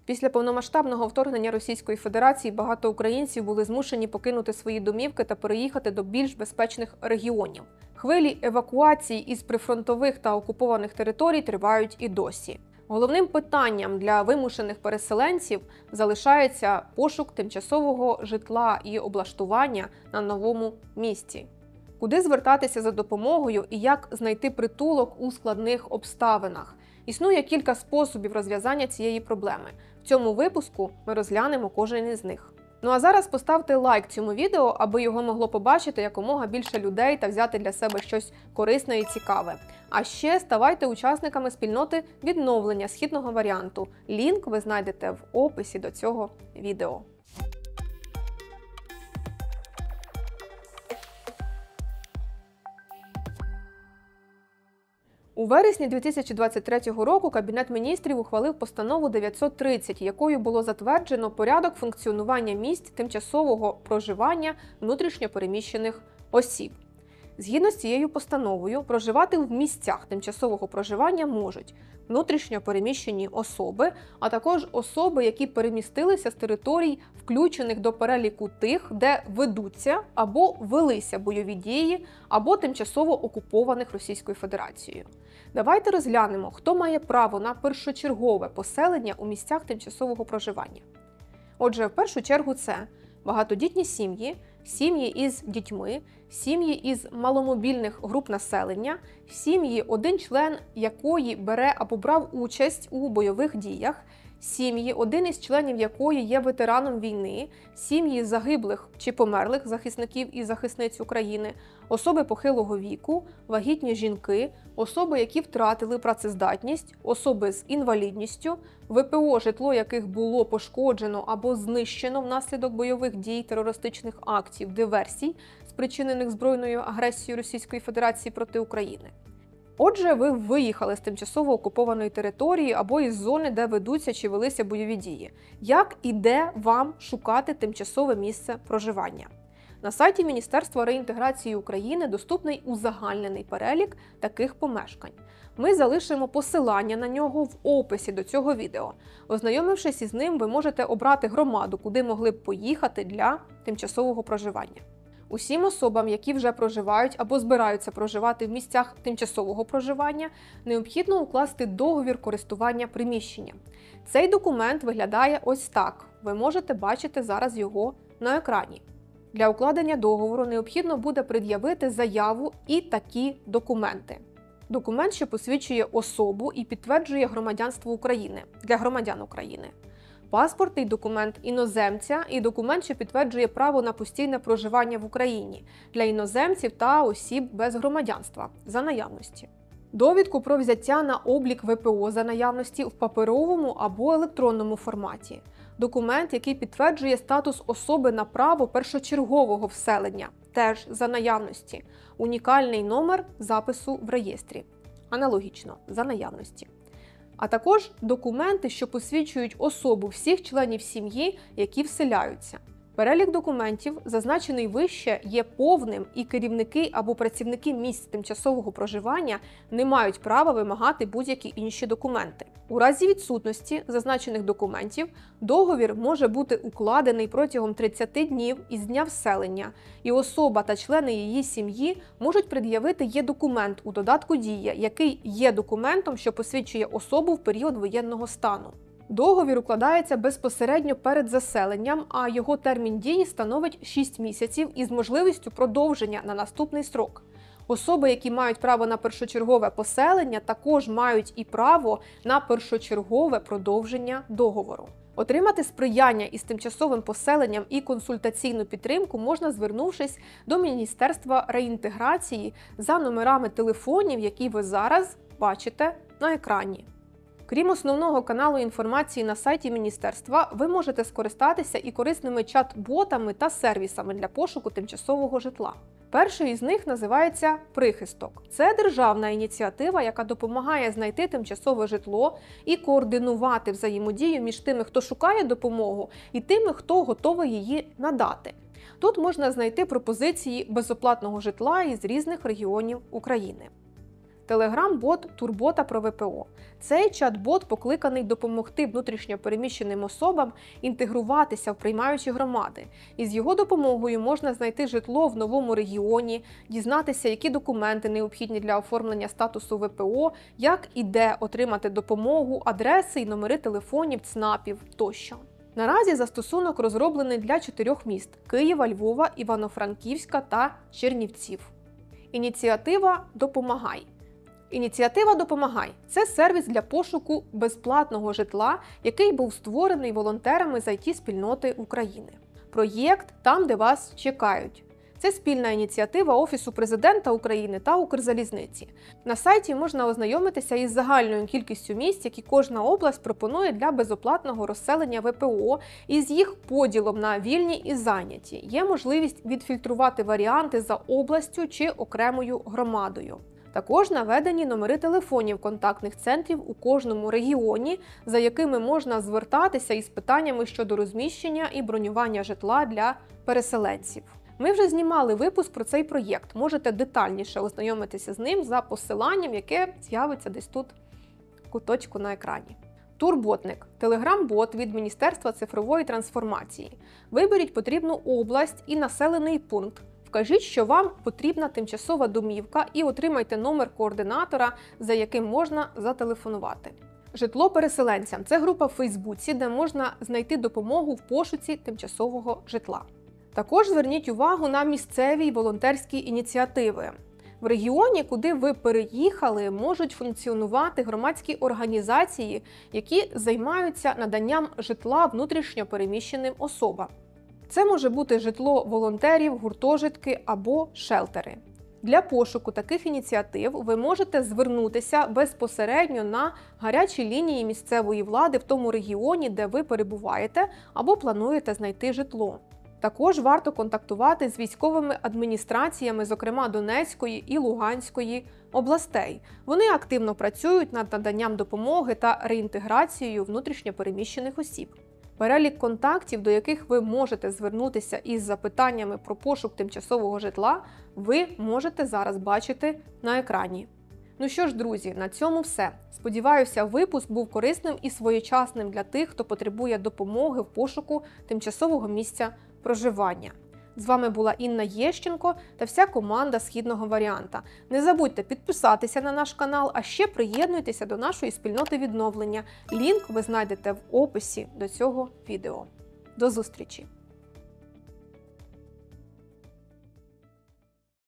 Після повномасштабного вторгнення Російської Федерації багато українців були змушені покинути свої домівки та переїхати до більш безпечних регіонів. Хвилі евакуації із прифронтових та окупованих територій тривають і досі. Головним питанням для вимушених переселенців залишається пошук тимчасового житла і облаштування на новому місці. Куди звертатися за допомогою і як знайти притулок у складних обставинах? Існує кілька способів розв'язання цієї проблеми. В цьому випуску ми розглянемо кожен із них. Ну а зараз поставте лайк цьому відео, аби його могло побачити якомога більше людей та взяти для себе щось корисне і цікаве. А ще ставайте учасниками спільноти відновлення східного варіанту. Лінк ви знайдете в описі до цього відео. У вересні 2023 року Кабінет міністрів ухвалив постанову 930, якою було затверджено порядок функціонування місць тимчасового проживання внутрішньо переміщених осіб. Згідно з цією постановою, проживати в місцях тимчасового проживання можуть внутрішньо переміщені особи, а також особи, які перемістилися з територій, включених до переліку тих, де ведуться або велися бойові дії, або тимчасово окупованих Російською Федерацією. Давайте розглянемо, хто має право на першочергове поселення у місцях тимчасового проживання. Отже, в першу чергу це багатодітні сім'ї, сім'ї із дітьми, сім'ї із маломобільних груп населення, сім'ї, один член якої бере або брав участь у бойових діях, сім'ї, один із членів якої є ветераном війни, сім'ї загиблих чи померлих захисників і захисниць України, особи похилого віку, вагітні жінки, особи, які втратили працездатність, особи з інвалідністю, ВПО, житло яких було пошкоджено або знищено внаслідок бойових дій, терористичних актів, диверсій, спричинених збройною агресією Російської Федерації проти України. Отже, ви виїхали з тимчасово окупованої території або із зони, де ведуться чи велися бойові дії. Як і де вам шукати тимчасове місце проживання? На сайті Міністерства реінтеграції України доступний узагальнений перелік таких помешкань. Ми залишимо посилання на нього в описі до цього відео. Ознайомившись із ним, ви можете обрати громаду, куди могли б поїхати для тимчасового проживання. Усім особам, які вже проживають або збираються проживати в місцях тимчасового проживання, необхідно укласти договір користування приміщенням. Цей документ виглядає ось так. Ви можете бачити зараз його на екрані. Для укладення договору необхідно буде пред'явити заяву і такі документи. Документ, що посвідчує особу і підтверджує громадянство України для громадян України. Паспортний документ іноземця і документ, що підтверджує право на постійне проживання в Україні для іноземців та осіб без громадянства за наявності. Довідку про взяття на облік ВПО за наявності в паперовому або електронному форматі. Документ, який підтверджує статус особи на право першочергового вселення, теж за наявності. Унікальний номер запису в реєстрі. Аналогічно, за наявності. А також документи, що посвідчують особу всіх членів сім'ї, які вселяються. Перелік документів, зазначений вище, є повним, і керівники або працівники місць тимчасового проживання не мають права вимагати будь-які інші документи. У разі відсутності зазначених документів договір може бути укладений протягом 30 днів із дня вселення, і особа та члени її сім'ї можуть пред'явити є-документ у додатку «Дія», який є документом, що посвідчує особу в період воєнного стану. Договір укладається безпосередньо перед заселенням, а його термін дії становить 6 місяців із можливістю продовження на наступний строк. Особи, які мають право на першочергове поселення, також мають і право на першочергове продовження договору. Отримати сприяння із тимчасовим поселенням і консультаційну підтримку можна, звернувшись до Міністерства реінтеграції за номерами телефонів, які ви зараз бачите на екрані. Крім основного каналу інформації на сайті Міністерства, ви можете скористатися і корисними чат-ботами та сервісами для пошуку тимчасового житла. Перший із них називається «Прихисток». Це державна ініціатива, яка допомагає знайти тимчасове житло і координувати взаємодію між тими, хто шукає допомогу, і тими, хто готовий її надати. Тут можна знайти пропозиції безоплатного житла із різних регіонів України. телеграм-бот Турбота про ВПО. Цей чат-бот покликаний допомогти внутрішньо переміщеним особам інтегруватися в приймаючі громади. І з його допомогою можна знайти житло в новому регіоні, дізнатися, які документи необхідні для оформлення статусу ВПО, як і де отримати допомогу, адреси і номери телефонів, ЦНАПів тощо. Наразі застосунок розроблений для 4 міст – Києва, Львова, Івано-Франківська та Чернівців. Ініціатива «Допомагай». Ініціатива «Допомагай» – це сервіс для пошуку безплатного житла, який був створений волонтерами з IT-спільноти України. Проєкт «Там, де вас чекають». Це спільна ініціатива Офісу Президента України та Укрзалізниці. На сайті можна ознайомитися із загальною кількістю місць, які кожна область пропонує для безоплатного розселення ВПО, і з їх поділом на вільні і зайняті. Є можливість відфільтрувати варіанти за областю чи окремою громадою. Також наведені номери телефонів контактних центрів у кожному регіоні, за якими можна звертатися із питаннями щодо розміщення і бронювання житла для переселенців. Ми вже знімали випуск про цей проєкт, можете детальніше ознайомитися з ним за посиланням, яке з'явиться десь тут в куточку на екрані. Турботник – телеграм-бот від Міністерства цифрової трансформації. Виберіть потрібну область і населений пункт. Вкажіть, що вам потрібна тимчасова домівка, і отримайте номер координатора, за яким можна зателефонувати. Житло переселенцям – це група в Фейсбуці, де можна знайти допомогу в пошуці тимчасового житла. Також зверніть увагу на місцеві й волонтерські ініціативи. В регіоні, куди ви переїхали, можуть функціонувати громадські організації, які займаються наданням житла внутрішньо переміщеним особам. Це може бути житло волонтерів, гуртожитки або шелтери. Для пошуку таких ініціатив ви можете звернутися безпосередньо на гарячі лінії місцевої влади в тому регіоні, де ви перебуваєте або плануєте знайти житло. Також варто контактувати з військовими адміністраціями, зокрема Донецької і Луганської областей. Вони активно працюють над наданням допомоги та реінтеграцією внутрішньо переміщених осіб. Перелік контактів, до яких ви можете звернутися із запитаннями про пошук тимчасового житла, ви можете зараз бачити на екрані. Ну що ж, друзі, на цьому все. Сподіваюся, випуск був корисним і своєчасним для тих, хто потребує допомоги в пошуку тимчасового місця проживання. З вами була Інна Єщенко та вся команда Східного варіанта. Не забудьте підписатися на наш канал, а ще приєднуйтеся до нашої спільноти відновлення. Лінк ви знайдете в описі до цього відео. До зустрічі!